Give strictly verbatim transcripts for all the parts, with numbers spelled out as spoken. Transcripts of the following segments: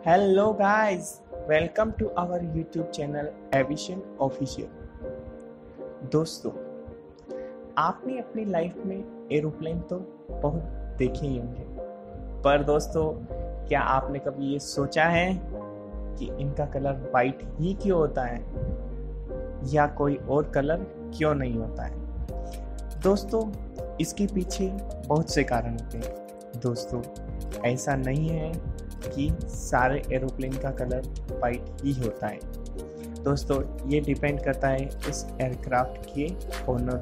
Hello guys, welcome to our YouTube channel Aviation Official। दोस्तों, आपने अपनी लाइफ में एरोप्लेन तो बहुत देखे ही होंगे, पर दोस्तों क्या आपने कभी ये सोचा है कि इनका कलर वाइट ही क्यों होता है या कोई और कलर क्यों नहीं होता है? दोस्तों, इसके पीछे बहुत से कारण होते हैं। दोस्तों, ऐसा नहीं है कि सारे एरोप्लेन का कलर वाइट ही होता है। दोस्तों, ये डिपेंड करता है इस एयरक्राफ्ट के ओनर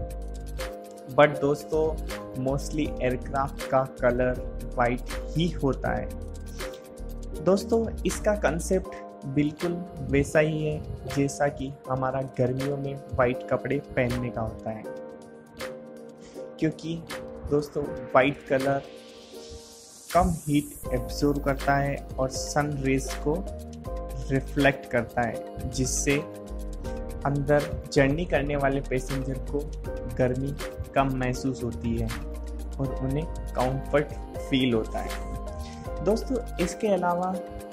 पर, बट दोस्तों मोस्टली एयरक्राफ्ट का कलर वाइट ही होता है। दोस्तों, इसका कंसेप्ट बिल्कुल वैसा ही है जैसा कि हमारा गर्मियों में वाइट कपड़े पहनने का होता है, क्योंकि दोस्तों वाइट कलर कम हीट एब्जॉर्ब करता है और सन रेज को रिफ्लेक्ट करता है, जिससे अंदर जर्नी करने वाले पैसेंजर को गर्मी कम महसूस होती है और उन्हें कंफर्ट फील होता है। दोस्तों, इसके अलावा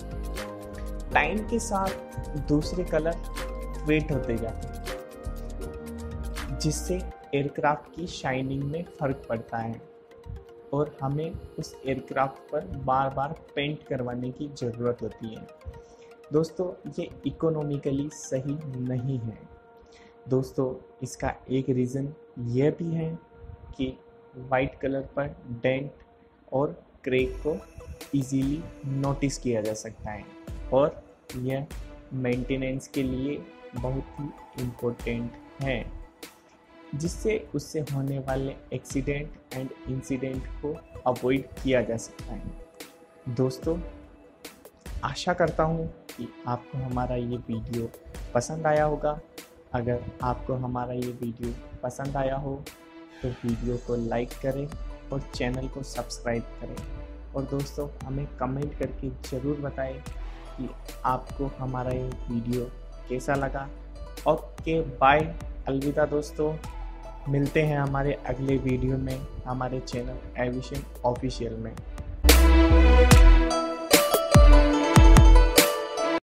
टाइम के साथ दूसरे कलर फेड होते जाते हैं, जिससे एयरक्राफ्ट की शाइनिंग में फर्क पड़ता है और हमें उस एयरक्राफ्ट पर बार बार पेंट करवाने की ज़रूरत होती है। दोस्तों, ये इकोनॉमिकली सही नहीं है। दोस्तों, इसका एक रीज़न यह भी है कि वाइट कलर पर डेंट और क्रैक को इजीली नोटिस किया जा सकता है और यह मेंटेनेंस के लिए बहुत ही इम्पोर्टेंट है, जिससे उससे होने वाले एक्सीडेंट एंड इंसिडेंट को अवॉइड किया जा सकता है। दोस्तों, आशा करता हूँ कि आपको हमारा ये वीडियो पसंद आया होगा। अगर आपको हमारा ये वीडियो पसंद आया हो तो वीडियो को लाइक करें और चैनल को सब्सक्राइब करें, और दोस्तों हमें कमेंट करके ज़रूर बताएं कि आपको हमारा ये वीडियो कैसा लगा। ओके, बाय, अलविदा दोस्तों। मिलते हैं हमारे अगले वीडियो में हमारे चैनल एविएशन ऑफिशियल में।